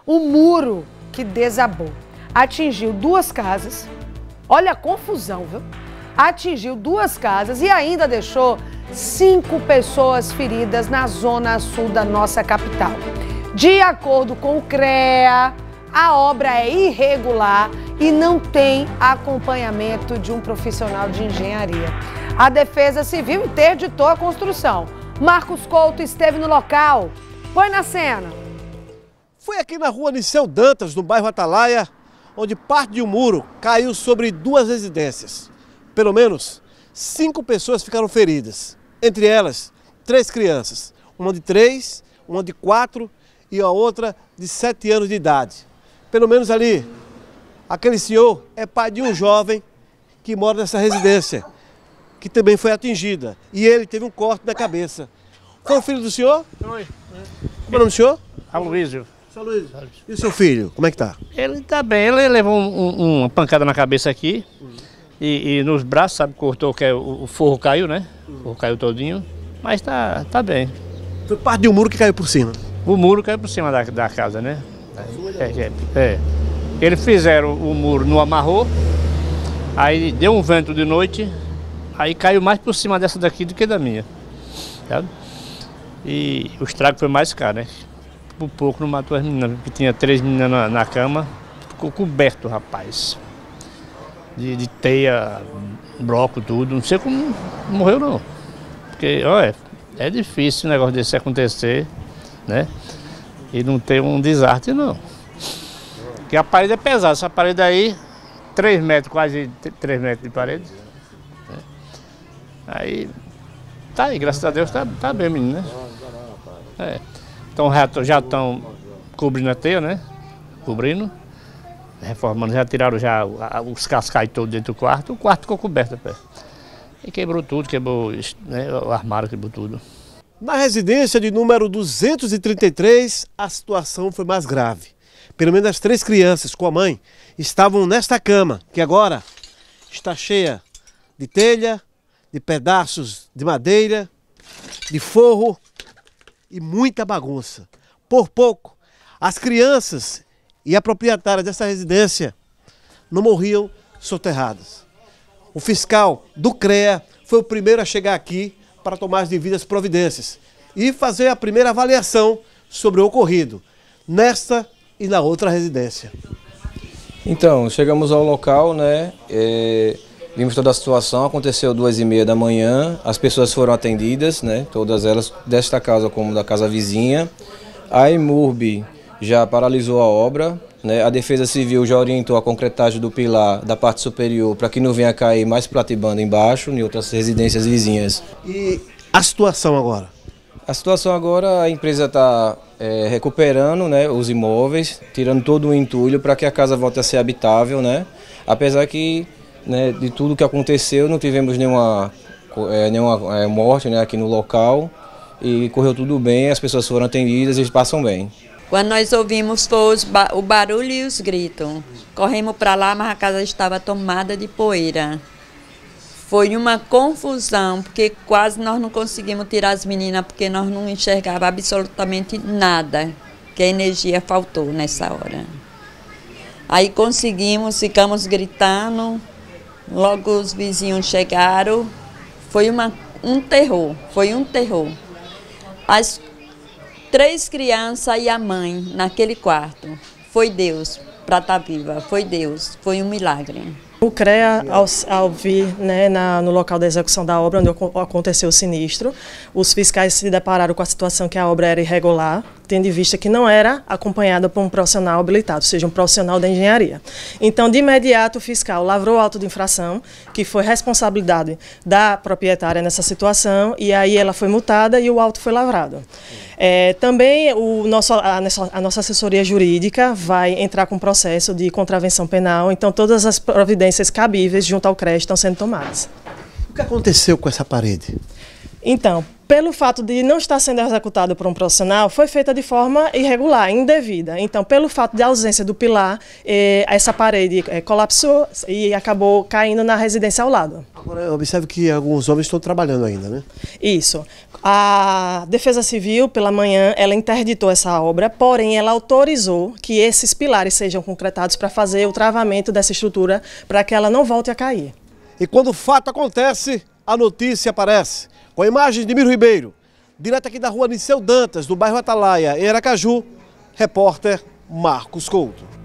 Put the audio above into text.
O muro que desabou atingiu 2 casas. Olha a confusão, viu? Atingiu 2 casas e ainda deixou 5 pessoas feridas na zona sul da nossa capital. De acordo com o CREA, a obra é irregular e não tem acompanhamento de um profissional de engenharia. A Defesa Civil interditou a construção. Marcos Couto esteve no local. Põe na cena. Foi aqui na rua Niceu Dantas, no bairro Atalaia, onde parte de um muro caiu sobre 2 residências. Pelo menos 5 pessoas ficaram feridas. Entre elas, 3 crianças. Uma de 3, uma de 4 e a outra de 7 anos de idade. Pelo menos ali, aquele senhor é pai de um jovem que mora nessa residência, que também foi atingida. E ele teve um corte na cabeça. Foi o filho do senhor? Foi. Como é o nome do senhor? Aloysio. Seu Luiz. E o seu filho, como é que tá? Ele tá bem, ele levou uma pancada na cabeça aqui e nos braços, sabe, cortou, que o forro caiu, né? O forro caiu todinho, mas tá bem. Foi parte de um muro que caiu por cima. O muro caiu por cima da casa, né? Eles fizeram o muro, não amarrou, aí deu um vento de noite, aí caiu mais por cima dessa daqui do que da minha, sabe? E o estrago foi mais caro, né? Por pouco não matou as meninas, porque tinha 3 meninas na cama, ficou coberto, rapaz. De teia, bloco, tudo, não sei como morreu não. Porque, olha, é difícil um negócio desse acontecer, né? E não ter um desastre não. Porque a parede é pesada, essa parede aí, 3 metros, quase 3 metros de parede. Né? Aí, tá aí, graças a Deus, tá bem, menino, né? Então já estão cobrindo a teia, né? Cobrindo, reformando, já tiraram os cascais todos dentro do quarto. O quarto ficou coberto, e quebrou tudo, quebrou, né, o armário, quebrou tudo. Na residência de número 233, a situação foi mais grave. Pelo menos as 3 crianças com a mãe estavam nesta cama, que agora está cheia de telha, de pedaços de madeira, de forro e muita bagunça. Por pouco, as crianças e a proprietária dessa residência não morriam soterradas. O fiscal do CREA foi o primeiro a chegar aqui para tomar as devidas providências e fazer a primeira avaliação sobre o ocorrido nesta e na outra residência. Então, chegamos ao local, né? Vimos toda a situação, aconteceu 2h30 da manhã, as pessoas foram atendidas, né? Todas elas desta casa como da casa vizinha. A EMURB já paralisou a obra, né? A Defesa Civil já orientou a concretagem do pilar da parte superior para que não venha cair mais platibanda embaixo, em outras residências vizinhas. E a situação agora? A situação agora, a empresa está recuperando, né, os imóveis, tirando todo o entulho para que a casa volte a ser habitável, né? Apesar que, né, de tudo que aconteceu, não tivemos nenhuma morte, né, aqui no local e correu tudo bem, as pessoas foram atendidas e passam bem. Quando nós ouvimos foi o barulho e os gritos. Corremos para lá, mas a casa estava tomada de poeira. Foi uma confusão, porque quase nós não conseguimos tirar as meninas, porque nós não enxergávamos absolutamente nada, que a energia faltou nessa hora. Aí conseguimos, ficamos gritando, logo os vizinhos chegaram, foi um terror, foi um terror. As 3 crianças e a mãe naquele quarto, foi Deus para estar viva, foi Deus, foi um milagre. O CREA, ao vir, né, no local da execução da obra, onde aconteceu o sinistro, os fiscais se depararam com a situação que a obra era irregular, tendo em vista que não era acompanhada por um profissional habilitado, ou seja, um profissional da engenharia. Então, de imediato, o fiscal lavrou o auto de infração, que foi responsabilidade da proprietária nessa situação, e aí ela foi multada e o auto foi lavrado. Também a nossa assessoria jurídica vai entrar com processo de contravenção penal, então todas as providências cabíveis junto ao CREA estão sendo tomadas. O que aconteceu com essa parede? Então, Pelo fato de não estar sendo executado por um profissional, foi feita de forma irregular, indevida. Então, pelo fato de ausência do pilar, essa parede colapsou e acabou caindo na residência ao lado. Agora, observe que alguns homens estão trabalhando ainda, né? Isso. A Defesa Civil, pela manhã, ela interditou essa obra, porém ela autorizou que esses pilares sejam concretados para fazer o travamento dessa estrutura, para que ela não volte a cair. E quando o fato acontece, a notícia aparece. Com a imagem de Miro Ribeiro, direto aqui da rua Niceu Dantas, do bairro Atalaia, em Aracaju, repórter Marcos Couto.